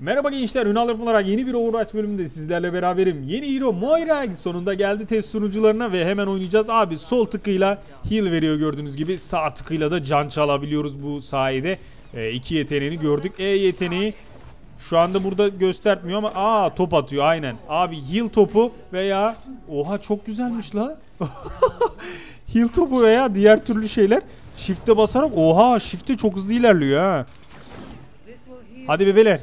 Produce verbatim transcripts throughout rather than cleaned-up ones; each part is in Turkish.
Merhaba gençler, Ünal Yapım olarak yeni bir Overwatch bölümünde sizlerle beraberim. Yeni hero Moira sonunda geldi test sunucularına ve hemen oynayacağız. Abi sol tıkıyla heal veriyor gördüğünüz gibi. Sağ tıkıyla da can çalabiliyoruz bu sayede. E, iki yeteneğini gördük. E yeteneği şu anda burada göstermiyor ama aa top atıyor aynen. Abi heal topu veya oha çok güzelmiş la. Heal topu veya diğer türlü şeyler shift'e basarak oha shift'e çok hızlı ilerliyor ha. Hadi bebeler.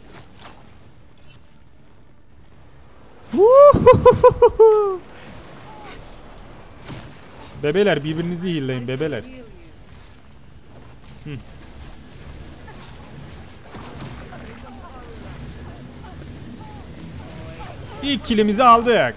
Bebeler birbirinizi heal'leyin bebeler. Hı. İlk killimizi aldık.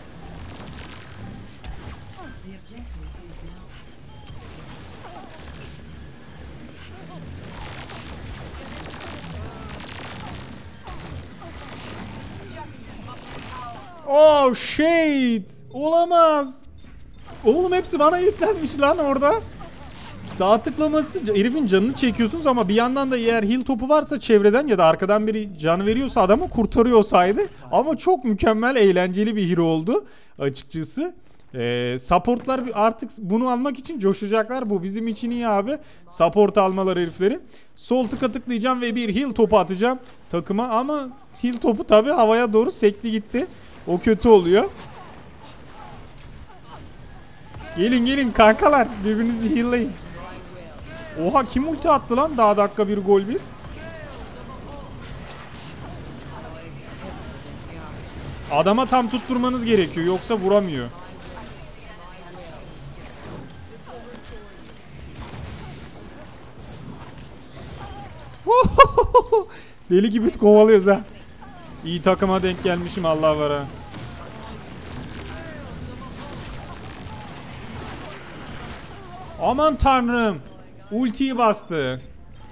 Oh shit! Olamaz. Oğlum hepsi bana yüklenmiş lan orada. Sağ tıklaması herifin canını çekiyorsunuz ama bir yandan da eğer heal topu varsa çevreden ya da arkadan biri can veriyorsa adamı kurtarıyor o sayede. Ama çok mükemmel, eğlenceli bir hero oldu açıkçası. Ee, supportlar artık bunu almak için coşacaklar. Bu bizim için iyi abi. Support almalar herifleri. Sol tıka tıklayacağım ve bir heal topu atacağım takıma ama heal topu tabi havaya doğru sekti gitti. O kötü oluyor. Gelin gelin kankalar, birbirinizi heal'layın. Oha kim ulti attı lan daha dakika bir gol bir. Adama tam tutturmanız gerekiyor yoksa vuramıyor. Deli gibi kovalıyoruz ha. İyi takıma denk gelmişim Allah var ha. Aman tanrım. Ultiyi bastı.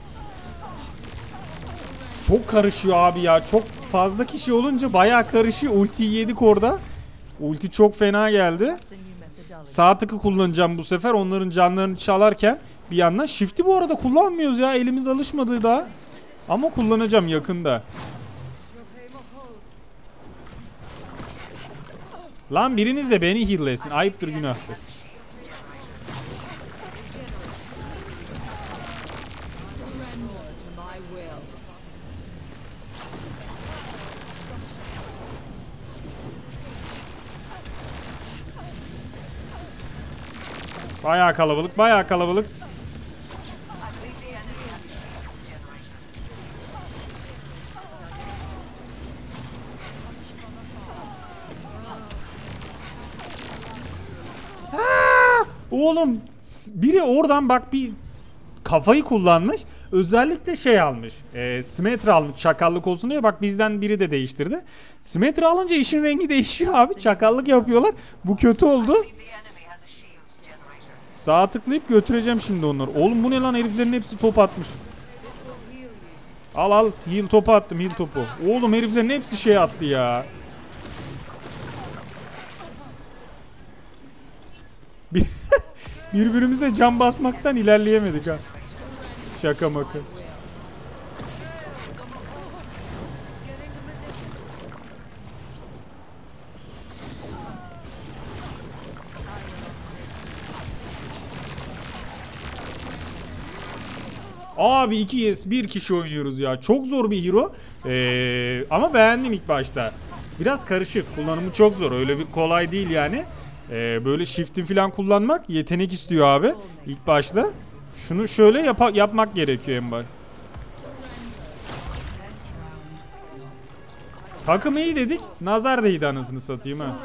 Çok karışıyor abi ya. Çok fazla kişi olunca bayağı karışıyor. Ultiyi yedik orada. Ulti çok fena geldi. Sağ tıkı kullanacağım bu sefer. Onların canlarını çalarken bir yandan. Shift'i bu arada kullanmıyoruz ya. Elimiz alışmadı daha. Ama kullanacağım yakında. Lan biriniz de beni heal'lesin. Ayıptır günahtır. Bayağı kalabalık, bayağı kalabalık. Ha! Oğlum biri oradan bak bir kafayı kullanmış. Özellikle şey almış. E, Symmetra almış çakallık olsun diye. Bak bizden biri de değiştirdi. Symmetra alınca işin rengi değişiyor abi. Çakallık yapıyorlar. Bu kötü oldu. Sağa tıklayıp götüreceğim şimdi onları. Oğlum bu ne lan, heriflerin hepsi top atmış. Al al heal topu attım, heal topu. Oğlum heriflerin hepsi şey attı ya. Birbirimize can basmaktan ilerleyemedik ha. Şaka maka. Abi iki bir kişi oynuyoruz ya. Çok zor bir hero. Ee, ama beğendim ilk başta. Biraz karışık. Kullanımı çok zor. Öyle bir kolay değil yani. Ee, böyle shift'i falan kullanmak yetenek istiyor abi. İlk başta. Şunu şöyle yap yapmak gerekiyor en baş. Takım iyi dedik. Nazar değdi anasını satayım ha.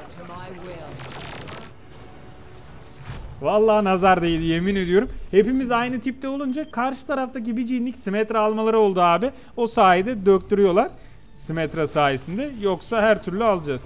Vallahi nazar değdi yemin ediyorum. Hepimiz aynı tipte olunca karşı taraftaki bir cinlik Symmetra almaları oldu abi. O sayede döktürüyorlar. Symmetra sayesinde. Yoksa her türlü alacağız.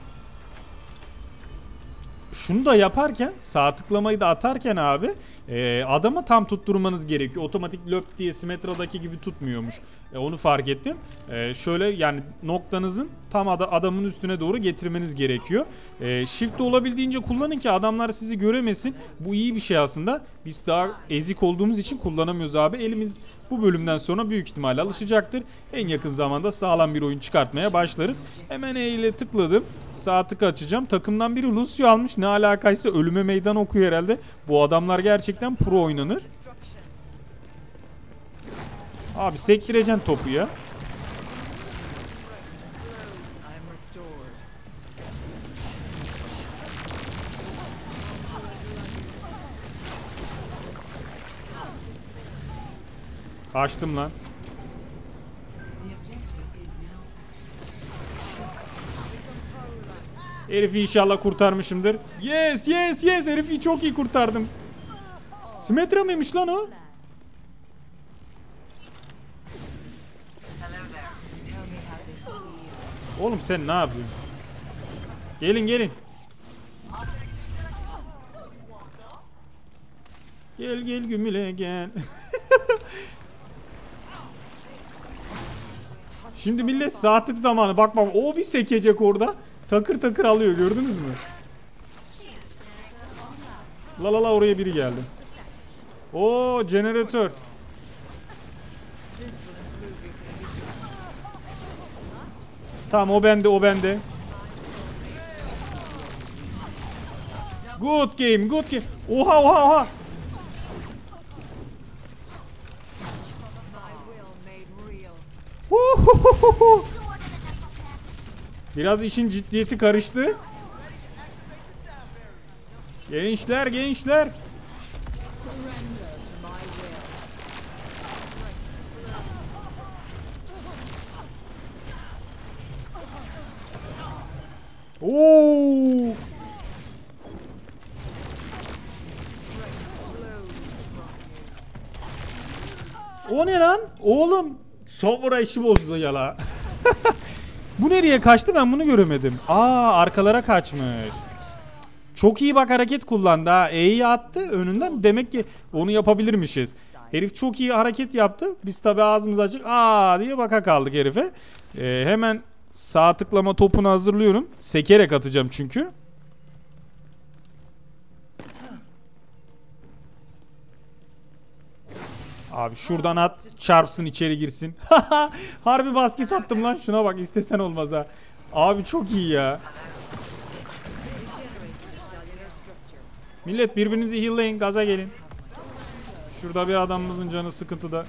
Şunu da yaparken, sağ tıklamayı da atarken abi e, adama tam tutturmanız gerekiyor. Otomatik löp diye Symmetra'daki gibi tutmuyormuş. E, onu fark ettim. E, şöyle yani noktanızın tam ad adamın üstüne doğru getirmeniz gerekiyor. E, Shift'te olabildiğince kullanın ki adamlar sizi göremesin. Bu iyi bir şey aslında. Biz daha ezik olduğumuz için kullanamıyoruz abi. Elimiz Bu bölümden sonra büyük ihtimalle alışacaktır. En yakın zamanda sağlam bir oyun çıkartmaya başlarız. Hemen E ile tıkladım. Sağ tık açacağım. Takımdan biri Lucio almış. Ne alakaysa ölüme meydan okuyor herhalde. Bu adamlar gerçekten pro oynanır. Abi sektireceksin topu ya. Kaçtım lan. Herifi inşallah kurtarmışımdır. Yes yes yes, herifi çok iyi kurtardım. Symmetra mıymış lan o? Oğlum sen ne yapıyorsun? Gelin gelin. Gel gel gümüle gel. Şimdi millet saatlik zamanı, bak bak o bir sekecek orada. Takır takır alıyor, gördünüz mü? La la la, oraya biri geldi. Oo, jeneratör. Tamam, o bende, o bende. Good game, good game. Oha oha oha. Biraz işin ciddiyeti karıştı. Gençler gençler. Oo! O ne lan? Oğlum, sonra işi bozdu yala. Bu nereye kaçtı, ben bunu göremedim. Aa, arkalara kaçmış. Çok iyi bak, hareket kullandı ha. E'yi attı önünden, demek ki onu yapabilirmişiz. Herif çok iyi hareket yaptı. Biz tabi ağzımız açık aa diye baka kaldık herife. Ee, hemen sağ tıklama topunu hazırlıyorum. Sekerek atacağım çünkü. Abi şuradan at, çarpsın, içeri girsin. Harbi basket attım lan, şuna bak, istesen olmaz ha. Abi çok iyi ya. Millet birbirinizi heal'layın, gaza gelin. Şurada bir adamımızın canı sıkıntıda.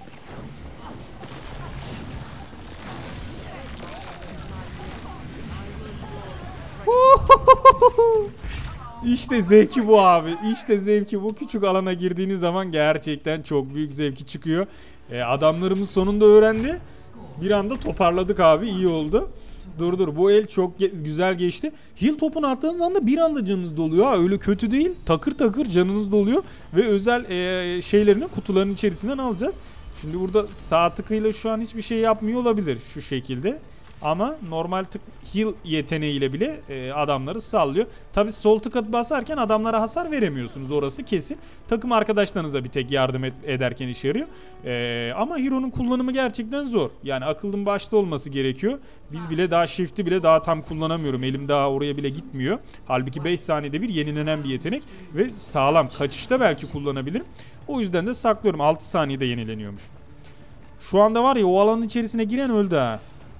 İşte zevki bu abi. İşte zevki bu. Küçük alana girdiğiniz zaman gerçekten çok büyük zevki çıkıyor. Ee, adamlarımız sonunda öğrendi. Bir anda toparladık abi. İyi oldu. Dur dur, bu el çok ge güzel geçti. Heal topunu attığınız anda bir anda canınız doluyor. Ha, öyle kötü değil. Takır takır canınız doluyor. Ve özel e, şeylerini kutuların içerisinden alacağız. Şimdi burada sağ tıkıyla şu an hiçbir şey yapmıyor olabilir. Şu şekilde. Ama normal tık heal yeteneğiyle bile e, adamları sallıyor. Tabi sol tıka basarken adamlara hasar veremiyorsunuz, orası kesin. Takım arkadaşlarınıza bir tek yardım et, ederken işe yarıyor. E, ama Hero'nun kullanımı gerçekten zor. Yani akıllın başta olması gerekiyor. Biz bile daha shift'i bile daha tam kullanamıyorum. Elim daha oraya bile gitmiyor. Halbuki beş saniyede bir yenilenen bir yetenek. Ve sağlam kaçışta belki kullanabilirim. O yüzden de saklıyorum. altı saniyede yenileniyormuş. Şu anda var ya, o alanın içerisine giren öldü ha.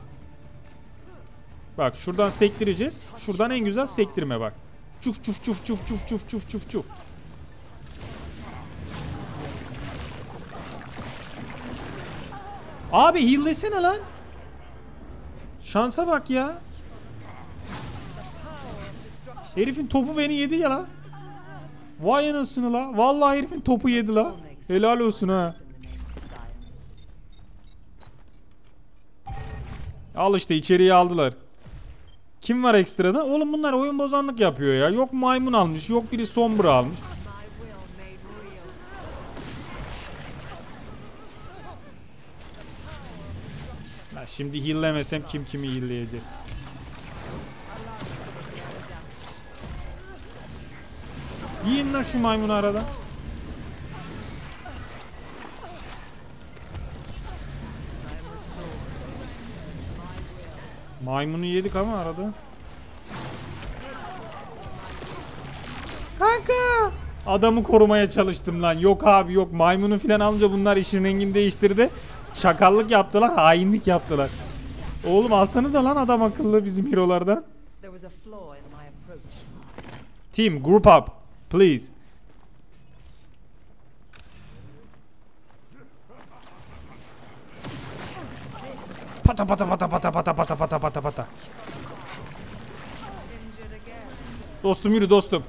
Bak şuradan sektireceğiz. Şuradan en güzel sektirme bak. Çuf çuf çuf çuf çuf çuf çuf çuf çuf. Abi heal'lesene lan. Şansa bak ya. Herifin topu beni yedi ya la. Vay anasını la. Vallahi herifin topu yedi la. Helal olsun ha. Al işte, içeriye aldılar. Kim var ekstrada? Oğlum bunlar oyun bozanlık yapıyor ya. Yok maymun almış, yok biri sombra almış. Ya şimdi heal'lemesem kim kimi heal'leyecek? Yiyin lan şu maymunu arada. Maymunu yedik ama arada. Kanka! Adamı korumaya çalıştım lan. Yok abi yok. Maymunu filan alınca bunlar işin rengini değiştirdi. Çakallık yaptılar, hainlik yaptılar. Oğlum alsanıza lan adam akıllı bizim hero'lardan. Team, group up, please. Pata pata pata pata pata pata pata pata pata. Dostum yürü dostum.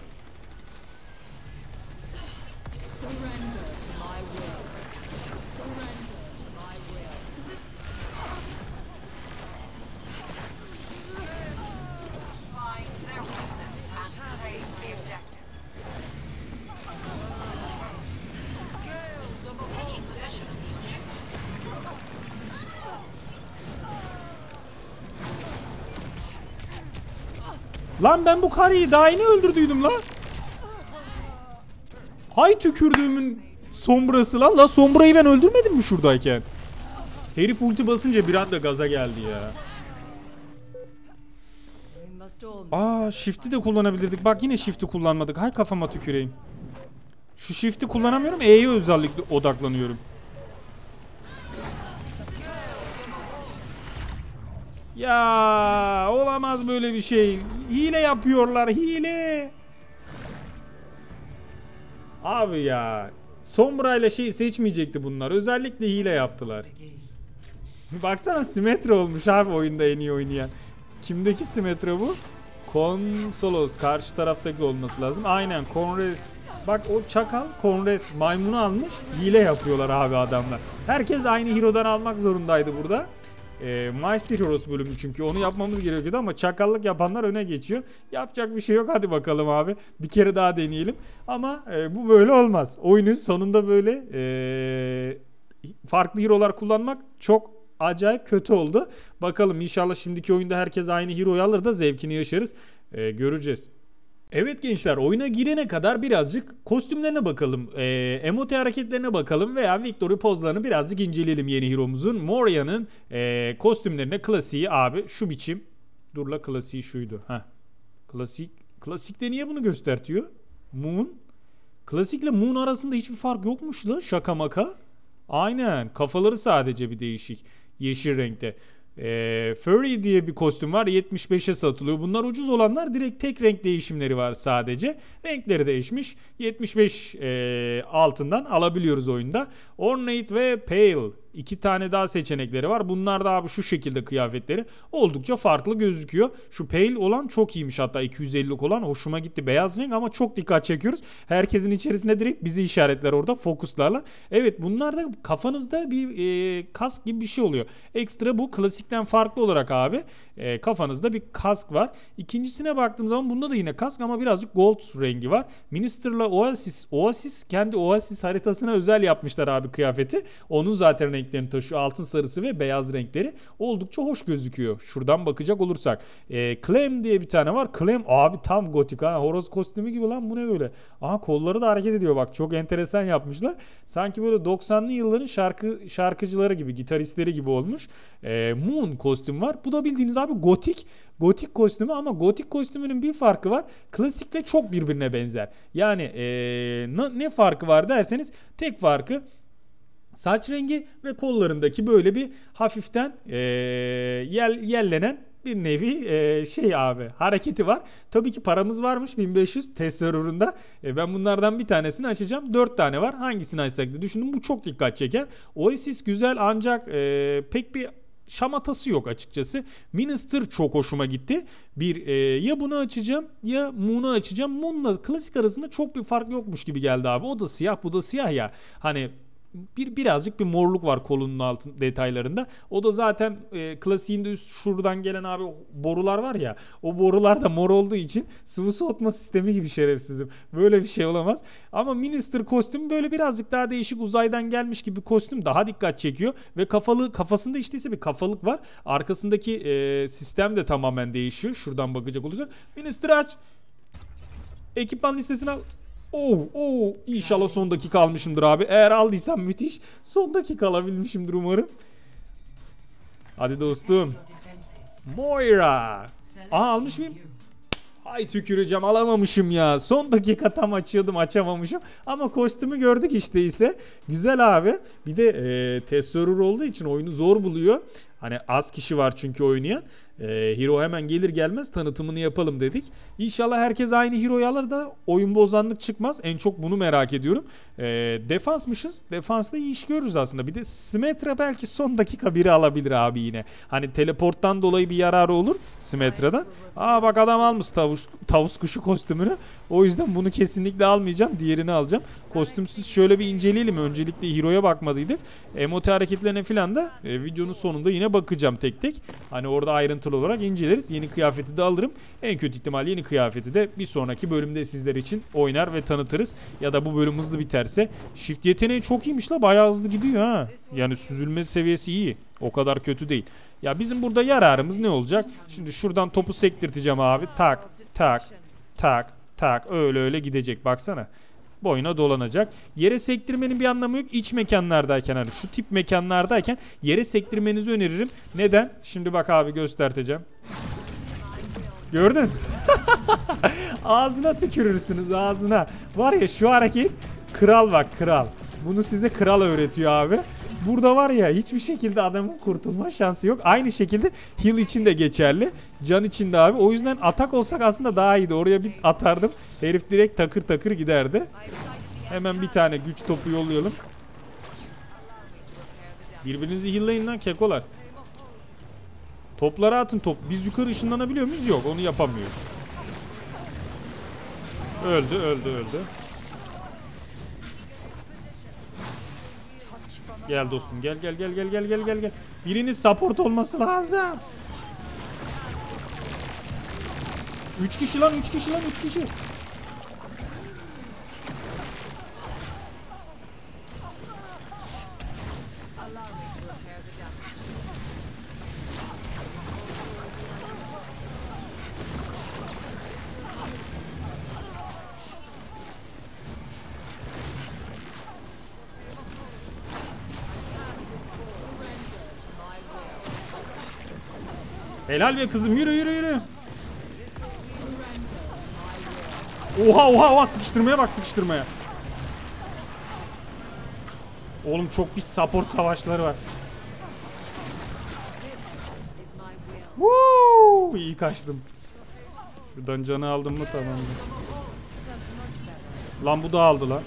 Lan ben bu karıyı daha yeni öldürdüydüm lan. Hay tükürdüğümün sombrası lan. La sombrayı ben öldürmedim mi şuradayken? Herif ulti basınca bir anda gaza geldi ya. Aa shift'i de kullanabilirdik. Bak yine shift'i kullanmadık. Hay kafama tüküreyim. Şu shift'i kullanamıyorum. E'ye özellikle odaklanıyorum. Ya olamaz böyle bir şey. Hile yapıyorlar, hile. Abi ya. Sombra ile şey seçmeyecekti bunlar. Özellikle hile yaptılar. Baksana simetre olmuş abi oyunda en iyi oynayan. Kimdeki simetre bu? Konsolos. Karşı taraftaki olması lazım. Aynen Conrad. Bak o çakal Conrad maymunu almış. Hile yapıyorlar abi adamlar. Herkes aynı hero'dan almak zorundaydı burada. E, Master Heroes bölümü çünkü onu yapmamız gerekiyordu ama çakallık yapanlar öne geçiyor. Yapacak bir şey yok, hadi bakalım abi. Bir kere daha deneyelim. Ama e, bu böyle olmaz. Oyunun sonunda böyle e, farklı hero'lar kullanmak çok acayip kötü oldu. Bakalım inşallah şimdiki oyunda herkes aynı hero'yu alır da zevkini yaşarız. E, göreceğiz. Evet gençler, oyuna girene kadar birazcık kostümlerine bakalım, e, emote hareketlerine bakalım veya victory pozlarını birazcık inceleyelim yeni hero'muzun. Moria'nın e, kostümlerine klasiği abi şu biçim. Dur la klasiği şuydu. Heh. Klasik, klasikte niye bunu göstertiyor? Moon. Klasikle Moon arasında hiçbir fark yokmuş la, şaka maka. Aynen, kafaları sadece bir değişik. Yeşil renkte. E, Furry diye bir kostüm var, yetmiş beşe satılıyor. Bunlar ucuz olanlar, direkt tek renk değişimleri var sadece. Renkleri değişmiş. yetmiş beş e, altından alabiliyoruz oyunda. Ornate ve Pale. İki tane daha seçenekleri var. Bunlar da abi şu şekilde kıyafetleri. Oldukça farklı gözüküyor. Şu Pale olan çok iyiymiş, hatta iki yüz ellilik olan hoşuma gitti. Beyaz renk ama çok dikkat çekiyoruz. Herkesin içerisinde direkt bizi işaretler orada fokuslarla. Evet, bunlar da kafanızda bir e, kask gibi bir şey oluyor. Ekstra bu klasikten farklı olarak abi e, kafanızda bir kask var. İkincisine baktığım zaman bunda da yine kask ama birazcık gold rengi var. Minister'la Oasis. Oasis kendi Oasis haritasına özel yapmışlar abi kıyafeti. Onun zaten rengi renklerini taşıyor. Altın sarısı ve beyaz renkleri. Oldukça hoş gözüküyor. Şuradan bakacak olursak. E, Clem diye bir tane var. Clem abi tam gotik ha. Horoz kostümü gibi lan, bu ne böyle? Aha kolları da hareket ediyor bak. Çok enteresan yapmışlar. Sanki böyle doksanlı yılların şarkı şarkıcıları gibi, gitaristleri gibi olmuş. E, Moon kostüm var. Bu da bildiğiniz abi gotik. Gotik kostümü ama gotik kostümünün bir farkı var. Klasikle çok birbirine benzer. Yani e, ne, ne farkı var derseniz tek farkı saç rengi ve kollarındaki böyle bir hafiften e, yel, yellenen bir nevi e, şey abi hareketi var. Tabii ki paramız varmış bin beş yüz test serverında. E, ben bunlardan bir tanesini açacağım. dört tane var. Hangisini açsak diye düşündüm. Bu çok dikkat çeker. Oasis güzel ancak e, pek bir şamatası yok açıkçası. Minister çok hoşuma gitti. Bir e, ya bunu açacağım ya Moon'u açacağım. Moon'la klasik arasında çok bir fark yokmuş gibi geldi abi. O da siyah, bu da siyah ya. Hani bir birazcık bir morluk var kolunun altın detaylarında. O da zaten e, klasiğinde üst şuradan gelen abi borular var ya. O borular da mor olduğu için sıvı soğutma sistemi gibi şerefsizim. Böyle bir şey olamaz. Ama Minister kostüm böyle birazcık daha değişik, uzaydan gelmiş gibi kostüm, daha dikkat çekiyor ve kafalı kafasında işte ise bir kafalık var. Arkasındaki e, sistem de tamamen değişiyor. Şuradan bakacak olursak. Minister aç. Ekipman listesine al. Oo, oo, inşallah son dakika almışımdır abi. Eğer aldıysam müthiş. Son dakika alabilmişimdir umarım. Hadi dostum. Moira. Aha almış mıyım? Ay tüküreceğim, alamamışım ya. Son dakika tam açıyordum, açamamışım. Ama kostümü gördük işte ise. Güzel abi. Bir de e, test server olduğu için oyunu zor buluyor. Hani az kişi var çünkü oynayan. E, hero hemen gelir gelmez tanıtımını yapalım dedik. İnşallah herkes aynı hero'yu alır da oyun bozanlık çıkmaz. En çok bunu merak ediyorum. E, defansmışız. Defansta iyi iş görürüz aslında. Bir de Symmetra belki son dakika biri alabilir abi yine. Hani teleporttan dolayı bir yararı olur Symmetra'dan. Aa bak adam almış tavus, tavus kuşu kostümünü. O yüzden bunu kesinlikle almayacağım. Diğerini alacağım. Kostümsüz şöyle bir inceleyelim. Öncelikle hero'ya bakmadıydık. Emote hareketlerine falan da e, videonun sonunda yine bakacağım tek tek. Hani orada ayrıntılı olarak inceleriz. Yeni kıyafeti de alırım. En kötü ihtimal yeni kıyafeti de bir sonraki bölümde sizler için oynar ve tanıtırız. Ya da bu bölüm hızlı biterse. Shift yeteneği çok iyiymiş la. Bayağı hızlı gidiyor ha. Yani süzülme seviyesi iyi. O kadar kötü değil. Ya bizim burada yararımız ne olacak? Şimdi şuradan topu sektirteceğim abi. Tak, tak, tak, tak. Öyle öyle gidecek. Baksana. Boyuna dolanacak. Yere sektirmenin bir anlamı yok. İç mekanlardayken hani şu tip mekanlardayken yere sektirmenizi öneririm. Neden? Şimdi bak abi göstereceğim. Gördün? Ağzına tükürürsünüz ağzına. Var ya şu hareket kral bak kral. Bunu size kral öğretiyor abi. Burada var ya hiçbir şekilde adamın kurtulma şansı yok. Aynı şekilde heal için de geçerli. Can için de abi. O yüzden atak olsak aslında daha iyiydi. Oraya bir atardım. Herif direkt takır takır giderdi. Hemen bir tane güç topu yollayalım. Birbirinizi heal'layın lan kekolar. Toplara atın top. Biz yukarı ışınlanabiliyor muyuz? Yok onu yapamıyoruz. Öldü öldü öldü. Gel dostum gel gel gel gel gel gel gel gel. Birinin support olması lazım. üç kişi lan üç kişi lan üç kişi. Helal be kızım yürü yürü yürü. Oha oha oha sıkıştırmaya bak sıkıştırmaya. Oğlum çok pis support savaşları var. Woo! İyi kaçtım. Şuradan canı aldım mı tamamdır. Lan bu da aldı lan.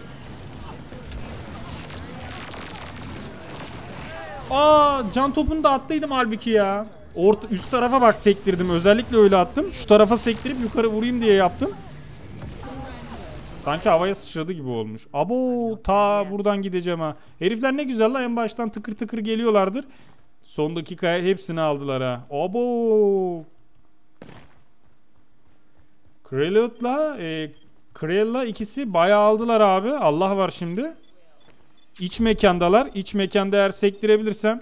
Aa can topunu da attıydım halbuki ya. Orta, üst tarafa bak sektirdim. Özellikle öyle attım. Şu tarafa sektirip yukarı vurayım diye yaptım. Sanki havaya sıçradı gibi olmuş. Abo ta buradan gideceğim ha. Herifler ne güzel lan en baştan tıkır tıkır geliyorlardır. Son dakikaya hepsini aldılar ha. Abo. Krelot'la e, Krell'la ikisi bayağı aldılar abi. Allah var şimdi. İç mekandalar. İç mekanda eğer sektirebilirsem.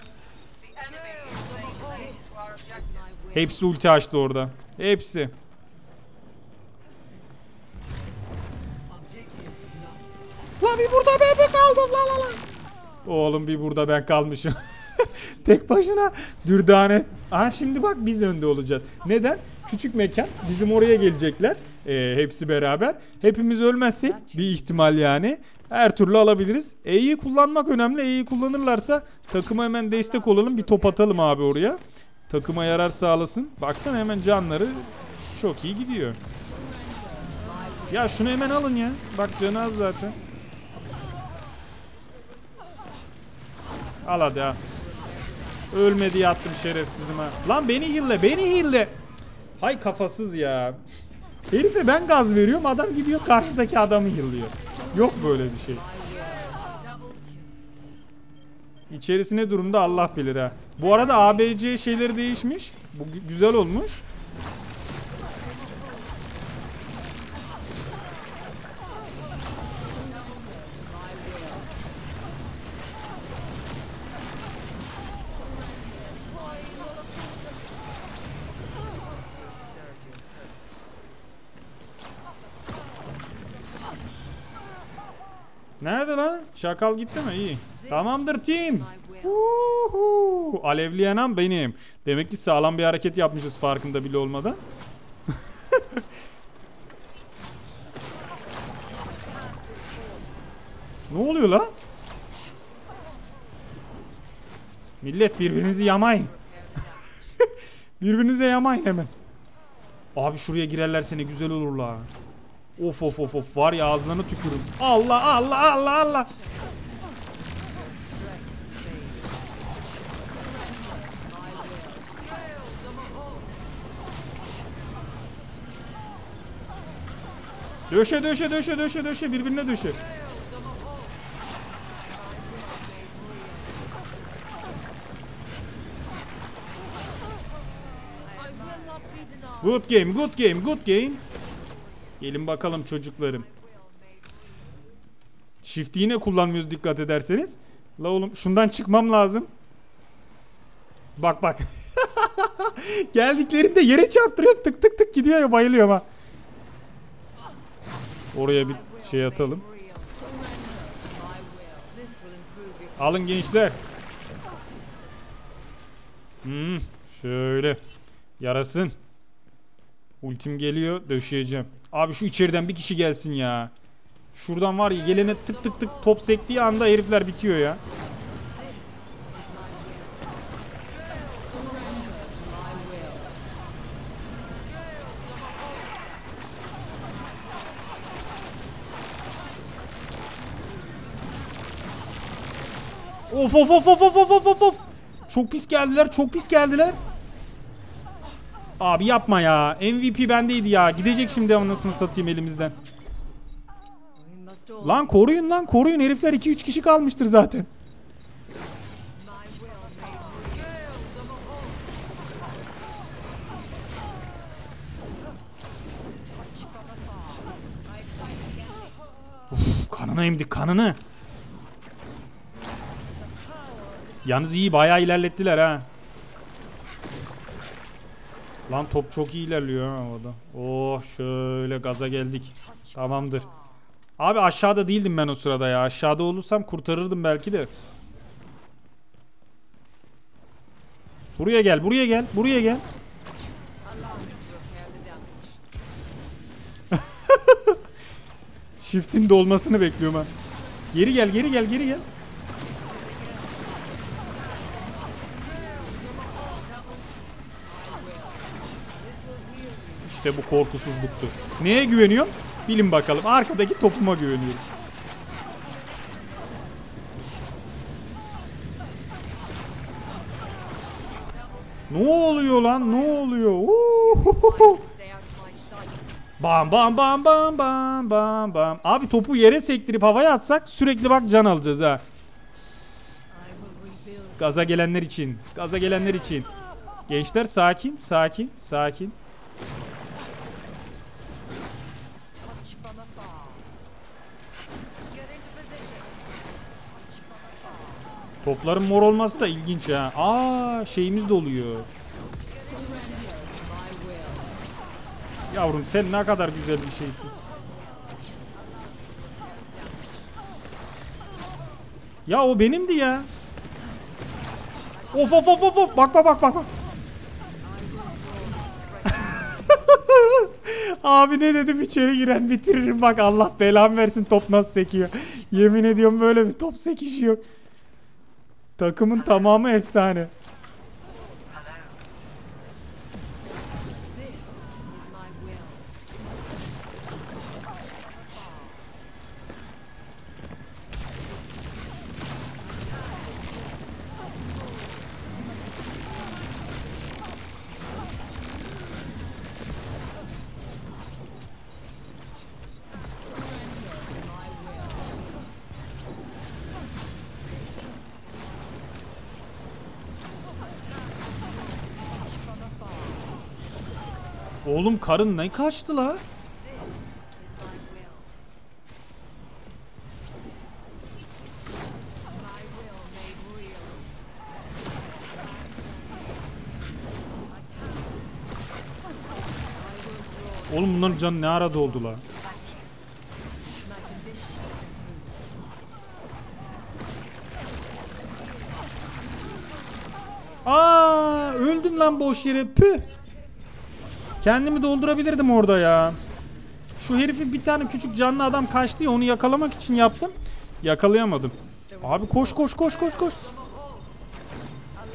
Hepsi ulti açtı orada. Hepsi. La bir burada ben mi kaldım la la la. Oğlum bir burada ben kalmışım. Tek başına dürdane. Aha şimdi bak biz önde olacağız. Neden? Küçük mekan. Bizim oraya gelecekler. Ee, hepsi beraber. Hepimiz ölmezsek bir ihtimal yani. Her türlü alabiliriz. E'yi kullanmak önemli. E'yi kullanırlarsa takıma hemen destek olalım. Bir top atalım abi oraya. Takıma yarar sağlasın. Baksana hemen canları çok iyi gidiyor. Ya şunu hemen alın ya. Bak canı az zaten. Al hadi ha. Ölme diye attım şerefsizim ha. Lan beni heal'le beni heal'le. Hay kafasız ya. Herife ben gaz veriyorum adam gidiyor karşıdaki adamı heal'lıyor. Yok böyle bir şey. İçerisi ne durumda Allah bilir ha. Bu arada A B C şeyleri değişmiş. Bu güzel olmuş. Nerede lan? Şakal gitti mi? İyi. Tamamdır team. Uhu. Alevli anam benim. Demek ki sağlam bir hareket yapmışız farkında bile olmadan. Millet birbirinizi yamayın. Birbirinize yamayın hemen. Abi şuraya girerlerse ne güzel olurlar. Of of of of var ya ağzlarına tükürün. Allah Allah Allah Allah. Döşe döşe döşe döşe döşe birbirine döşe. Good game, good game, good game. Gelin bakalım çocuklarım. Shift'i yine kullanmıyoruz dikkat ederseniz. La oğlum şundan çıkmam lazım. Bak bak. Geldiklerinde yere çarptırıyorum, tık tık tık gidiyor ya, bayılıyorum ha. Oraya bir şey atalım. Alın gençler. Hmm, şöyle. Yarasın. Ultim geliyor, döşeyeceğim. Abi şu içeriden bir kişi gelsin ya. Şuradan var ya gelene tık tık tık top sektiği anda herifler bitiyor ya. Of of of of of of of of. Çok pis geldiler, çok pis geldiler. Abi yapma ya. M V P bendeydi ya. Gidecek şimdi anasını satayım elimizden. Lan koruyun lan, koruyun. Herifler iki üç kişi kalmıştır zaten. Uf, kanını emdik, kanını. Yalnız iyi, bayağı ilerlettiler ha. Lan top çok iyi ilerliyor ha orada. Oh şöyle gaza geldik. Tamamdır. Abi aşağıda değildim ben o sırada ya. Aşağıda olursam kurtarırdım belki de. Buraya gel, buraya gel, buraya gel. Shift'in dolmasını bekliyorum ha. Geri gel, geri gel, geri gel. İşte bu korkusuzluktu. Neye güveniyorum? Bilin bakalım. Arkadaki topuma güveniyorum. Ne oluyor lan? Ne oluyor? Uhuhu. Bam bam bam bam bam bam bam. Abi topu yere sektirip havaya atsak sürekli bak can alacağız ha. Gaza gelenler için. Gaza gelenler için. Gençler sakin, sakin, sakin. Topların mor olması da ilginç ha. Aa, şeyimiz de oluyor. Yavrum sen ne kadar güzel bir şeysin. Ya o benimdi ya. Of of of of of. Bak bak bak bak. Abi ne dedim, içeri giren bitiririm bak, Allah belamı versin, top nasıl sekiyor. Yemin ediyorum böyle bir top sekişi yok. Takımın tamamı efsane. Oğlum karın ne kaçtı la? Oğlum bunların canı ne ara doldu la? Aa, öldüm lan boş yere. Püh. Kendimi doldurabilirdim orada ya. Şu herifi bir tane küçük canlı adam kaçtı ya, onu yakalamak için yaptım. Yakalayamadım. Abi koş koş koş koş koş.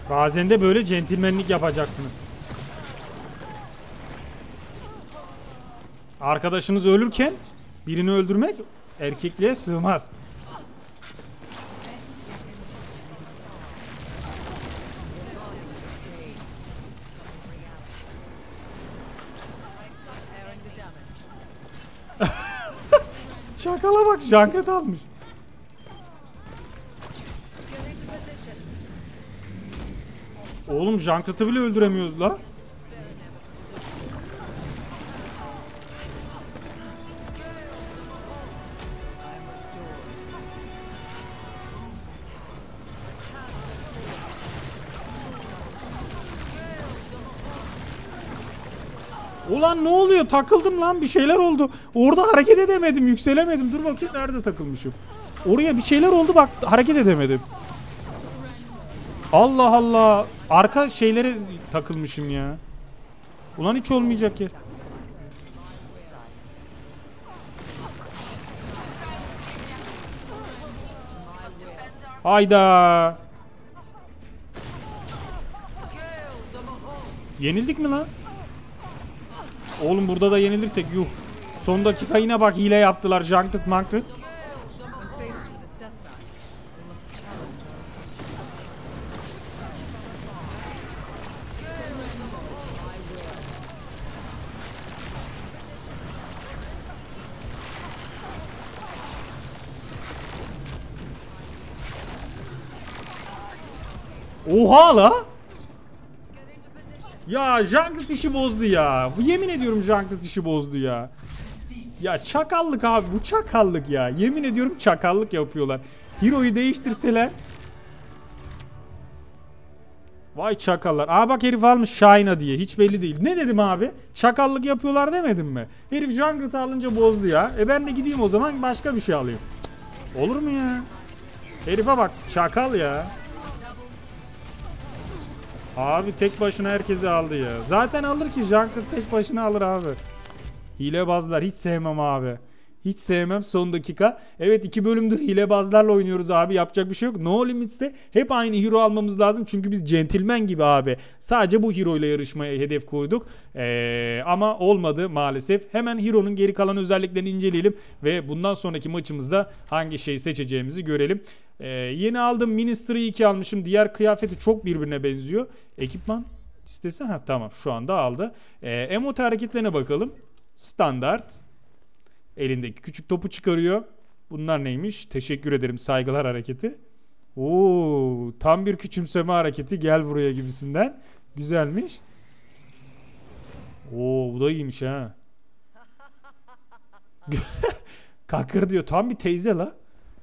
Bazen de böyle centilmenlik yapacaksınız. Arkadaşınız ölürken birini öldürmek erkekliğe sığmaz. Şakala bak, Junkrat almış. Oğlum Junkrat'ı bile öldüremiyoruz la. Ulan ne oluyor? Takıldım lan, bir şeyler oldu. Orada hareket edemedim, yükselemedim. Dur bakayım nerede takılmışım. Oraya bir şeyler oldu bak, hareket edemedim. Allah Allah. Arka şeylere takılmışım ya. Ulan hiç olmayacak ya. Hayda. Yenildik mi lan? Oğlum burada da yenilirsek yuh. Son dakika yine bak hile yaptılar. Junkrat Mankrat. Oha la. Ya Junkrat işi bozdu ya. Bu yemin ediyorum Junkrat işi bozdu ya. Ya çakallık abi, bu çakallık ya. Yemin ediyorum çakallık yapıyorlar. Hero'yu değiştirseler. Vay çakallar. Aa bak herif almış Shine'a diye. Hiç belli değil. Ne dedim abi? Çakallık yapıyorlar demedim mi? Herif Junkrat'ı alınca bozdu ya. E ben de gideyim o zaman başka bir şey alayım. Cık. Olur mu ya? Herife bak, çakal ya. Abi tek başına herkesi aldı ya. Zaten alır ki, Junkrat tek başına alır abi. Hilebazlar hiç sevmem abi. Hiç sevmem son dakika. Evet, iki bölümdür hilebazlarla oynuyoruz abi. Yapacak bir şey yok. No Limits'te hep aynı hero almamız lazım. Çünkü biz centilmen gibi abi. Sadece bu hero ile yarışmaya hedef koyduk. Ee, ama olmadı maalesef. Hemen hero'nun geri kalan özelliklerini inceleyelim. Ve bundan sonraki maçımızda hangi şeyi seçeceğimizi görelim. Ee, yeni aldım. Ministry iki almışım. Diğer kıyafeti çok birbirine benziyor. Ekipman listesi. Ha tamam, şu anda aldı. Ee, emote hareketlerine bakalım. Standart. Elindeki küçük topu çıkarıyor. Bunlar neymiş? Teşekkür ederim, saygılar hareketi. Oo, tam bir küçümseme hareketi. Gel buraya gibisinden. Güzelmiş. Oo, bu da iyiymiş ha. Kakır diyor. Tam bir teyze la.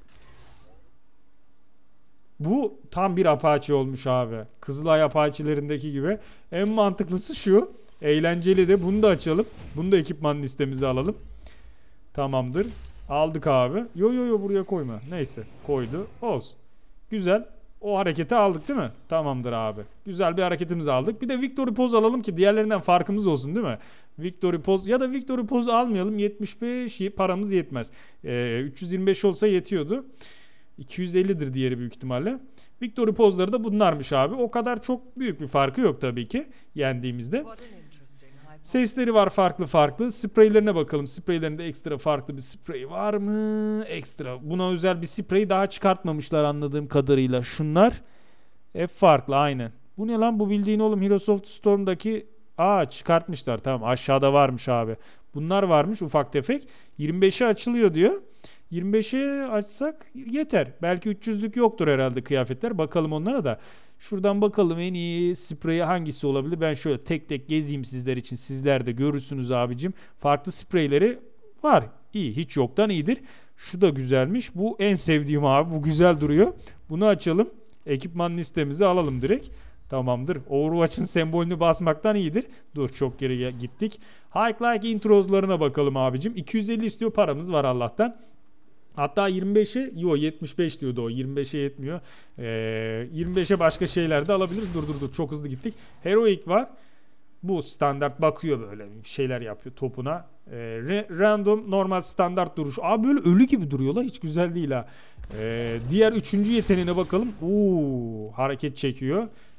Bu tam bir Apache olmuş abi. Kızılay Apache'lerindeki gibi. En mantıklısı şu. Eğlenceli de. Bunu da açalım. Bunu da ekipman listemize alalım. Tamamdır. Aldık abi. Yo yo yo, buraya koyma. Neyse. Koydu. Olsun. Güzel. O hareketi aldık değil mi? Tamamdır abi. Güzel bir hareketimizi aldık. Bir de Victory Pose alalım ki diğerlerinden farkımız olsun değil mi? Victory Pose ya da Victory Pose almayalım. yetmiş beş paramız yetmez. Ee, üç yüz yirmi beş olsa yetiyordu. iki yüz ellidir diğeri büyük ihtimalle. Victory Pose'ları da bunlarmış abi. O kadar çok büyük bir farkı yok tabii ki yendiğimizde. Sesleri var farklı farklı. Spreylerine bakalım. Spreylerinde ekstra farklı bir sprey var mı? Ekstra. Buna özel bir sprey daha çıkartmamışlar anladığım kadarıyla. Şunlar hep farklı aynen. Bu ne lan? Bu bildiğin oğlum Heroes of the Storm'daki... Aa, çıkartmışlar. Tamam, aşağıda varmış abi. Bunlar varmış ufak tefek. yirmi beşe açılıyor diyor. yirmi beşe açsak yeter. Belki üç yüzlük yoktur herhalde kıyafetler. Bakalım onlara da. Şuradan bakalım en iyi spreyi hangisi olabilir. Ben şöyle tek tek gezeyim sizler için. Sizler de görürsünüz abicim. Farklı spreyleri var. İyi. Hiç yoktan iyidir. Şu da güzelmiş. Bu en sevdiğim abi. Bu güzel duruyor. Bunu açalım. Ekipman listemizi alalım direkt. Tamamdır. Overwatch'ın sembolünü basmaktan iyidir. Dur, çok geri gittik. Hike Like introslarına bakalım abicim. iki yüz elli istiyor, paramız var Allah'tan. Hatta yirmi beşe, yo yetmiş beş diyordu o, yirmi beşe yetmiyor. Ee, yirmi beşe başka şeyler de alabiliriz. Dur dur dur, çok hızlı gittik. Heroic var. Bu standart bakıyor böyle bir şeyler yapıyor topuna. Ee, random normal standart duruş. Abi böyle ölü gibi duruyor la, hiç güzel değil ha. Ee, diğer üçüncü yeteneğine bakalım. Oo, hareket çekiyor.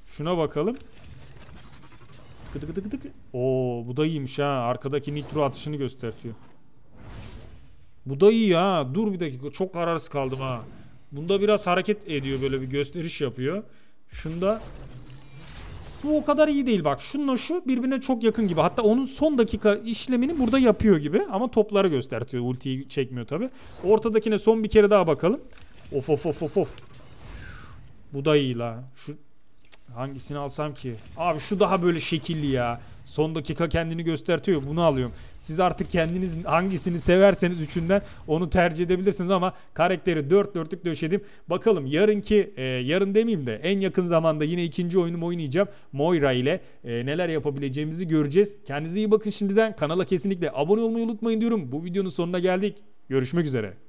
Şuna bakalım. Tıkı tıkı tıkı tıkı. Oo, bu da iyiymiş ha. Arkadaki nitro atışını gösteriyor. Bu da iyi ha. Dur bir dakika. Çok kararsız kaldım ha. Bunda biraz hareket ediyor. Böyle bir gösteriş yapıyor. Şunda bu o kadar iyi değil bak. Şununla şu birbirine çok yakın gibi. Hatta onun son dakika işlemini burada yapıyor gibi. Ama topları gösteriyor. Ultiyi çekmiyor tabi. Ortadakine son bir kere daha bakalım. Of of of of of. Bu da iyi la. Şu hangisini alsam ki? Abi şu daha böyle şekilli ya. Son dakika kendini göstertiyor. Bunu alıyorum. Siz artık kendiniz hangisini severseniz üçünden onu tercih edebilirsiniz ama karakteri dört dörtlük döşedim. Bakalım yarınki e, yarın demeyeyim de en yakın zamanda yine ikinci oyunumu oynayacağım. Moira ile e, neler yapabileceğimizi göreceğiz. Kendinize iyi bakın şimdiden. Kanala kesinlikle abone olmayı unutmayın diyorum. Bu videonun sonuna geldik. Görüşmek üzere.